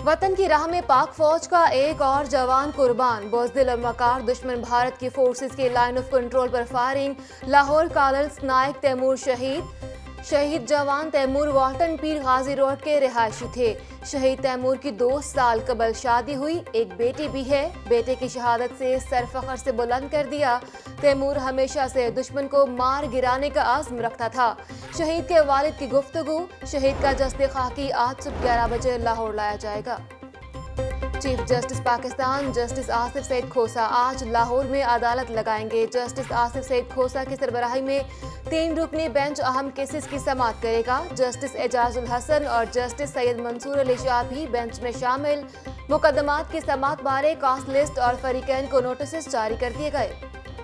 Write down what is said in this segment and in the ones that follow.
वतन की राह में पाक फौज का एक और जवान कुर्बान। बुज़दिल और मकार दुश्मन भारत की फोर्सेस के लाइन ऑफ कंट्रोल पर फायरिंग। लाहौर कॉलर्स नायक तैमूर शहीद जवान तैमूर वाल्टन पीर गाजी रोड के रिहायशी थे। शहीद तैमूर की 2 साल कबल शादी हुई, एक बेटी भी है। बेटे की शहादत से सर फख्र से बुलंद कर दिया। तैमूर हमेशा से दुश्मन को मार गिराने का आज़म रखता था। शहीद के वालिद की गुफ्तगू। शहीद का जस्ते खाकी आज सुबह 11 बजे लाहौर लाया जाएगा। Chief justice Pakistan justice Asif Saeed Khosa आज लाहौर में अदालत लगाएंगे। जस्टिस आसिफ सईद खोसा की सरबराही में 3 रुकनी बेंच अहम केसेस की समाअत करेगा। जस्टिस एजाजुल हसन और जस्टिस सैयद मंसूर अली शाह भी बेंच में शामिल। मुकदमात की समाअत बारे कास्ट लिस्ट और फरीकैन को नोटिस जारी कर दिए गए।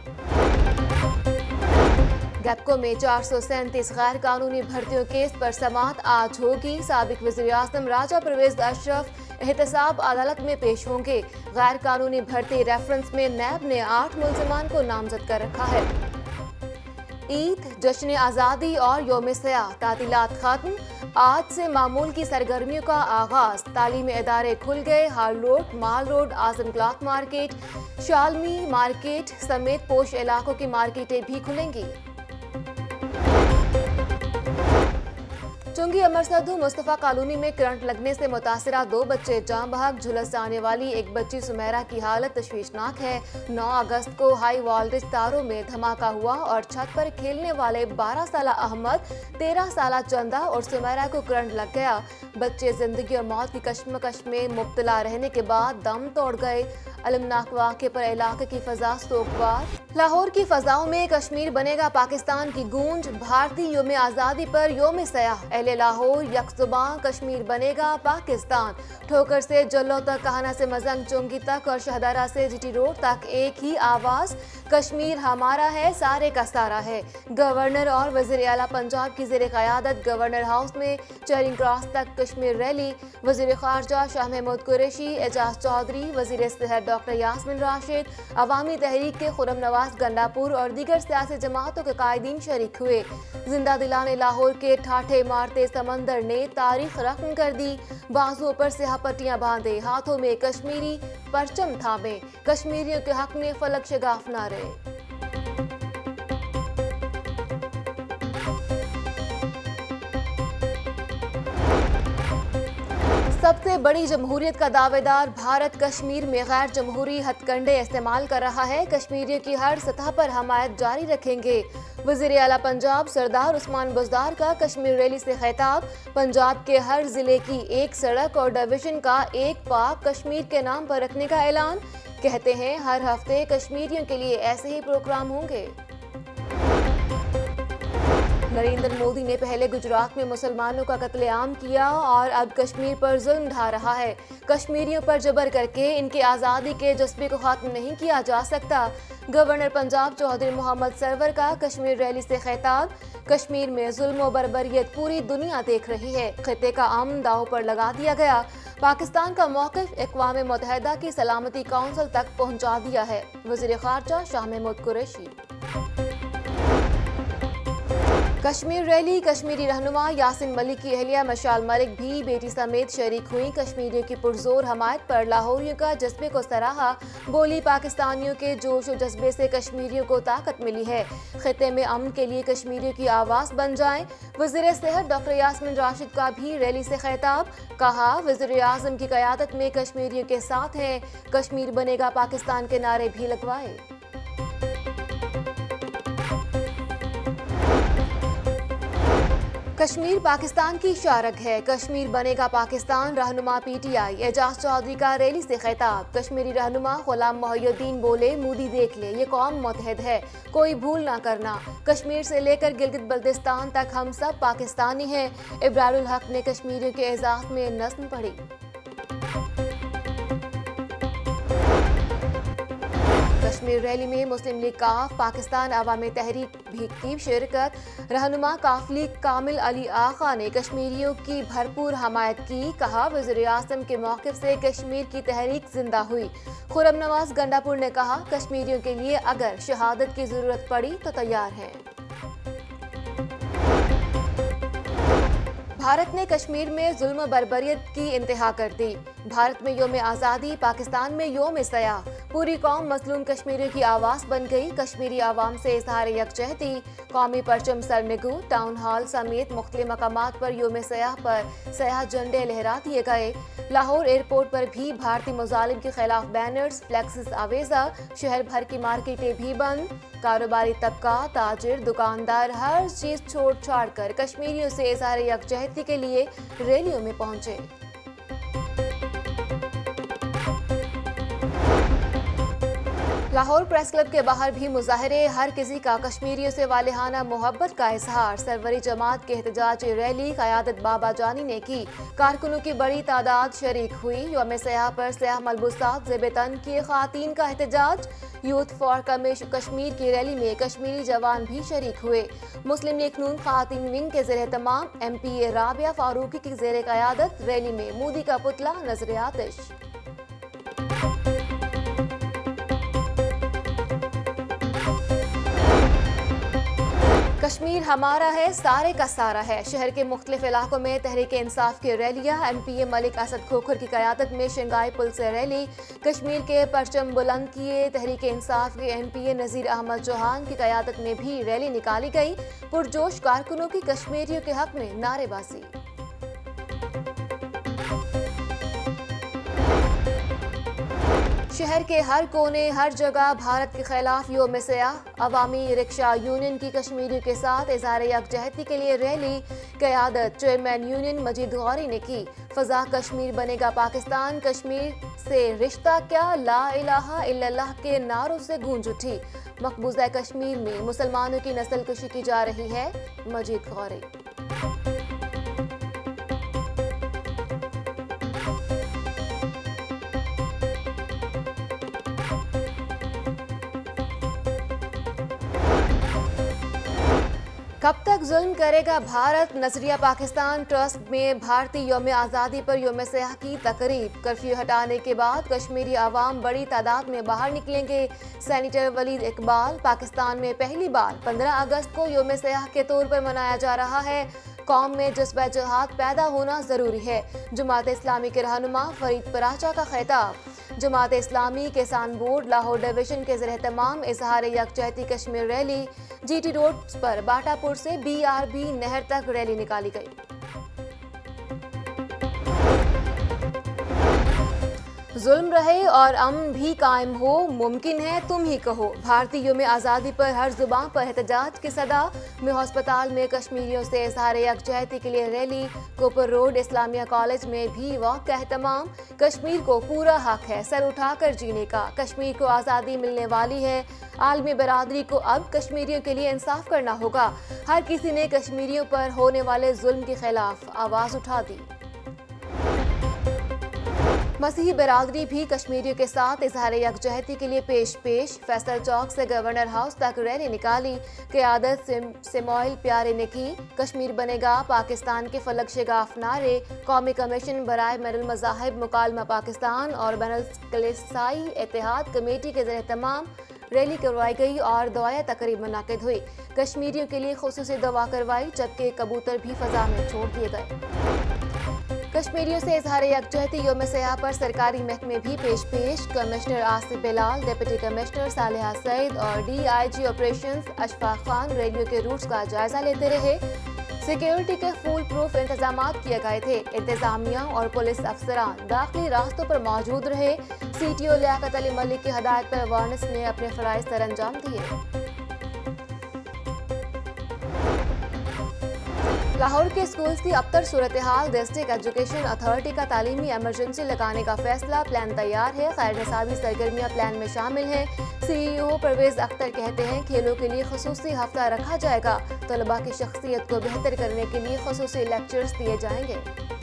गैपको में 437 गैर कानूनी भर्तियों केस पर समाअत आज होगी। साबिक वज़ीर आज़म राजा परवेज अशरफ एहतसाब अदालत में पेश होंगे। गैर कानूनी भर्ती रेफरेंस में नैब ने 8 मुल्ज़िमान को नामजद कर रखा है। ईद, जश्न आज़ादी और योम सयाह, तातीलात खत्म। आज से मामूल की सरगर्मियों का आगाज। तालीमी इदारे खुल गए। Hall Road, Mall Road, Azam Cloth Market, Shalmi Market समेत पोश इलाकों की मार्केटें भी खुलेंगी। चुंगी अमरसदू मुस्तफ़ा कॉलोनी में करंट लगने से मुतासिरा 2 बच्चे जान बहक। झुलस जाने वाली एक बच्ची सुमेरा की हालत तशवीशनाक है। 9 अगस्त को हाई वोल्टेज तारों में धमाका हुआ और छत पर खेलने वाले 12 साला अहमद, 13 साला चंदा और सुमेरा को करंट लग गया। बच्चे जिंदगी और मौत की कश्मकश में मुब्तला रहने के बाद दम तोड़ गए। अलमनाक वाक़े पर इलाके की फजा सोगवार। लाहौर की फजाओं में कश्मीर बनेगा पाकिस्तान की गूंज। भारतीय योम आज़ादी पर योम सयाह। अहले लाहौर यकजुबां, कश्मीर बनेगा पाकिस्तान। ठोकर से जल्लो तक, कहाना से मजंग चुंगी तक और शहदारा से जीटी रोड तक एक ही आवाज, कश्मीर हमारा है, सारे का सारा है। गवर्नर और वज़ीर आला पंजाब की ज़ेर क़यादत गवर्नर हाउस में चेरिंग क्रॉस तक कश्मीर रैली। वज़ीर ख़ारजा शाह महमूद कुरैशी, एजाज चौधरी, वज़ीर सेहत डॉक्टर यास्मिन राशिद, अवामी तहरीक के खुर्रम नवाज गंडापुर और दीगर सियासी जमातों के कायदीन शरीक हुए। जिंदा दिलाने लाहौर के ठाठे मारते समंदर ने तारीख रकम कर दी। बाजुओं पर स्याह पट्टियां बांधे, हाथों में कश्मीरी परचम थामे। कश्मीरियों के हक में फलक शगाफ नारे। सबसे बड़ी जमहूरियत का दावेदार भारत कश्मीर में गैर जमहूरी हथकंडे इस्तेमाल कर रहा है। कश्मीरियों की हर सतह पर हमायत जारी रखेंगे। वज़ीर आला पंजाब सरदार उस्मान बुज़दार का कश्मीर रैली से खिताब। पंजाब के हर जिले की एक सड़क और डिवीजन का एक पार्क कश्मीर के नाम पर रखने का ऐलान। कहते हैं हर हफ्ते कश्मीरियों के लिए ऐसे ही प्रोग्राम होंगे। नरेंद्र मोदी ने पहले गुजरात में मुसलमानों का कत्लेआम किया और अब कश्मीर पर जुल्म ढा रहा है। कश्मीरियों पर जबर करके इनकी आज़ादी के जज्बे को खत्म नहीं किया जा सकता। गवर्नर पंजाब चौधरी मोहम्मद सरवर का कश्मीर रैली से खिताब। कश्मीर में जुल्म और बर्बरियत पूरी दुनिया देख रही है। खित्ते का अमन दांव पर लगा दिया गया। पाकिस्तान का मौक़िफ़ अक़वाम मुत्तहिदा की सलामती काउंसिल तक पहुँचा दिया है। वज़ीर ख़ारजा शाह महमूद कुरैशी। कश्मीर रैली। कश्मीरी रहनुमा यासिन मलिक की अहलिया मशाल मलिक भी बेटी समेत शरीक हुई। कश्मीरियों की पुरजोर हमायत पर लाहौरियों का जज्बे को सराहा। बोली पाकिस्तानियों के जोश और जज्बे से कश्मीरियों को ताकत मिली है। खित्ते में अमन के लिए कश्मीरियों की आवाज़ बन जाएं। वज़ीर सेहत डॉक्टर यास्मिन राशिद का भी रैली से खिताब। कहा वज़ीर आज़म की क़यादत में कश्मीरियों के साथ हैं। कश्मीर बनेगा पाकिस्तान के नारे भी लगवाए। कश्मीर पाकिस्तान की शारक है। कश्मीर बनेगा पाकिस्तान। रहनुमा पीटीआई एजाज चौधरी का रैली से खिताब। कश्मीरी रहनुमा गुलाम मोहिउद्दीन बोले मोदी देख ले, ये कौम मुत्तहिद है, कोई भूल ना करना। कश्मीर से लेकर गिलगित बल्तिस्तान तक हम सब पाकिस्तानी हैं। इब्रारुल हक ने कश्मीरियों के एजाज में नज़्म पढ़ी। कश्मीर रैली में मुस्लिम लीग काफ, पाकिस्तान अवामी तहरीक भी की शिरकत। रहनुमा काफली कामिल अली आखा ने कश्मीरियों की भरपूर हमायत की। कहा वज़ीर आज़म के मौक़िफ़ से कश्मीर की तहरीक जिंदा हुई। खुर्रम नवाज गंडापुर ने कहा कश्मीरियों के लिए अगर शहादत की ज़रूरत पड़ी तो तैयार हैं। भारत ने कश्मीर में जुल्म बर्बरियत की इंतहा कर दी। भारत में योम आज़ादी, पाकिस्तान में योम सयाह। पूरी कौम मजलूम कश्मीरियों की आवाज़ बन गई। कश्मीरी आवाम से इजहार यकजहती। कौमी परचम सरनिगू, टाउन हॉल समेत मुख्तलिफ मकामात पर योम सयाह पर सयाह झंडे लहरा दिए गए। लाहौर एयरपोर्ट पर भी भारतीय मुजालिम के खिलाफ बैनर्स, फ्लैक्सेस आवेजा। शहर भर की मार्केटें भी बंद। कारोबारी तबका, ताजिर, दुकानदार हर चीज छोड़ छाड़ कर कश्मीरियों से इजहार यकजहती के लिए रैलियों में पहुंचे। लाहौर प्रेस क्लब के बाहर भी मुजाहरे। हर किसी का कश्मीरियों से वालिहाना मोहब्बत का इजहार। सरवरी जमात के एहतजाजी रैली क़यादत बाबा जानी ने की। कारकुनों की बड़ी तादाद शरीक हुई। यौम सयाह पर सयाह मलबूसात ज़ेब-ए-तन की ख़वातीन का एहतजाज। यूथ फॉर कश्मीर की रैली में कश्मीरी जवान भी शरीक हुए। मुस्लिम लीग नून ख़वातीन विंग के ज़ेर एहतमाम MP राबिया फारूकी की ज़ेर क़यादत रैली में मोदी का पुतला नजर आतिश। कश्मीर हमारा है, सारे का सारा है। शहर के मुख्तलिफ इलाकों में तहरीक इंसाफ की रैलियां। MPA मलिक असद खोखर की क़यादत में शंघाई पुल से रैली। कश्मीर के परचम बुलंद किए। तहरीक इंसाफ के MPA नज़ीर अहमद चौहान की क़यादत में भी रैली निकाली गई। पुरजोश कारकुनों की कश्मीरियों के हक में नारेबाजी। शहर के हर कोने हर जगह भारत के खिलाफ योम सयाह। अवामी रिक्शा यूनियन की कश्मीरियों के साथ इजहार यकजहती के लिए रैली। क़यादत चेयरमैन यूनियन मजीद गौरी ने की। फ़ज़ा कश्मीर बनेगा पाकिस्तान, कश्मीर से रिश्ता क्या, ला इलाहा इल्लल्लाह के नारों से गूंज उठी। मकबूजा कश्मीर में मुसलमानों की नस्लकुशी की जा रही है, मजीद गौरी। कब तक जुल्म करेगा भारत? नजरिया पाकिस्तान ट्रस्ट में भारतीय यौम आज़ादी पर योम सयाह की तकरीब। कर्फ्यू हटाने के बाद कश्मीरी आवाम बड़ी तादाद में बाहर निकलेंगे। सेनेटर वलीद इकबाल, पाकिस्तान में पहली बार 15 अगस्त को योम सयाह के तौर पर मनाया जा रहा है। कौम में जज्बा जिहाद पैदा होना जरूरी है। जमात इस्लामी के रहनुमा फरीद पराचा का खिताब। जमात इस्लामी किसान बोर्ड लाहौर डिवीजन के ज़ेर एहतमाम इजहार यकजहती कश्मीर रैली। GT रोड पर बाटापुर से BRB नहर तक रैली निकाली गई। जुल्म रहे और अमन भी कायम हो, मुमकिन है तुम ही कहो। भारतीय यौम आज़ादी पर हर जुबान पर एहतजाज की सदा। में अस्पताल में कश्मीरियों से इजहार यकजहती के लिए rally. Cooper Road Islamia College में भी वॉक का एहतमाम। कश्मीर को पूरा हक है सर उठाकर जीने का। कश्मीर को आज़ादी मिलने वाली है। आलमी बरादरी को अब कश्मीरियों के लिए इंसाफ करना होगा। हर किसी ने कश्मीरियों पर होने वाले जुल्म के खिलाफ आवाज़ उठा दी। मसीही बरादरी भी कश्मीरियों के साथ इजहार यकजहती के लिए पेश। फैसल चौक से गवर्नर हाउस तक रैली निकाली। क़यादत सिमोइल प्यारे ने की। कश्मीर बनेगा पाकिस्तान के फलक शगाफ नारे। कौमी कमीशन बराए बैनुल मज़ाहिब मुकालमा पाकिस्तान और बैनुल कलीसियाई इत्तेहाद कमेटी के ज़ेर एहतमाम रैली करवाई गई और दुआया तकरीब मुनाकिद हुई। कश्मीरियों के लिए खुसूसी दवा करवाई, जबकि कबूतर भी फ़ज़ा में छोड़ दिए गए। कश्मीरियों से इजहार यकजहती योम सयाह पर सरकारी महकमे भी पेश। Commissioner Asif Bilal, deputy commissioner Saleha Saeed और DIG ऑपरेशंस अशफाक खान रैलियों के रूट्स का जायजा लेते रहे। सिक्योरिटी के फुल प्रूफ इंतजाम किए गए थे। इंतजामिया और पुलिस अफसरान दाखिली रास्तों पर मौजूद रहे। CTO लियाकत अली मलिक की हदायत पर वार्नस ने अपने फराइज सरअंजाम दिए। लाहौर के स्कूल्स की अबतर सूरत हाल। डिस्ट्रिक्ट एजुकेशन अथॉरिटी का तालीमी एमरजेंसी लगाने का फैसला। प्लान तैयार है। खैर निसाबी सरगर्मियाँ प्लान में शामिल हैं। CEO परवेज अख्तर कहते हैं खेलों के लिए खसूसी हफ्ता रखा जाएगा। तलबा की शख्सियत को बेहतर करने के लिए खसूसी लेक्चर्स दिए जाएंगे।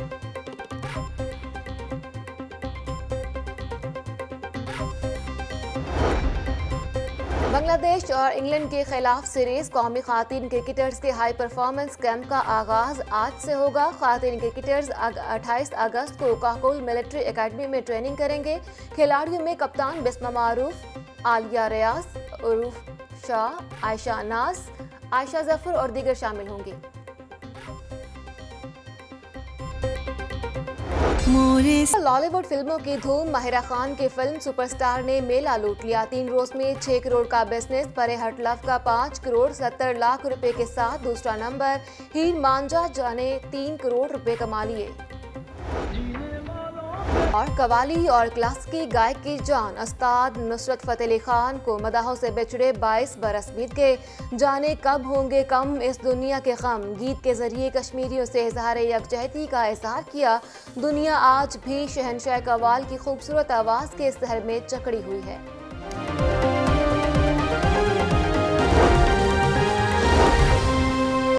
बांग्लादेश और इंग्लैंड के खिलाफ सीरीज। कौमी खातीन क्रिकेटर्स के हाई परफॉर्मेंस कैंप का आगाज आज से होगा। खातीन क्रिकेटर्स 28 अगस्त को काकुल मिलिट्री एकेडमी में ट्रेनिंग करेंगे। खिलाड़ियों में कप्तान बिस्मा मारूफ, आलिया रियाज, उरूफ शाह, आयशा नाज, आयशा जफर और दीगर शामिल होंगी। लॉलीवुड फिल्मों की धूम। माहिरा खान की फिल्म सुपरस्टार ने मेला लूट लिया। 3 रोज में 6 करोड़ का बिजनेस। परे हटलव का 5 करोड़ 70 लाख रुपए के साथ दूसरा नंबर। हीर मांझा जाने 3 करोड़ रुपए कमा लिए। और कवाली और क्लासिकी गायक की जान। उस्ताद नुसरत फतेह अली खान को मदाहों से बिछड़े 22 बरस बीत गए। जाने कब होंगे कम इस दुनिया के गम। गीत के जरिए कश्मीरियों से इजहार यकजहती का इजहार किया। दुनिया आज भी शहनशाह कवाल की खूबसूरत आवाज़ के सहर में जकड़ी हुई है।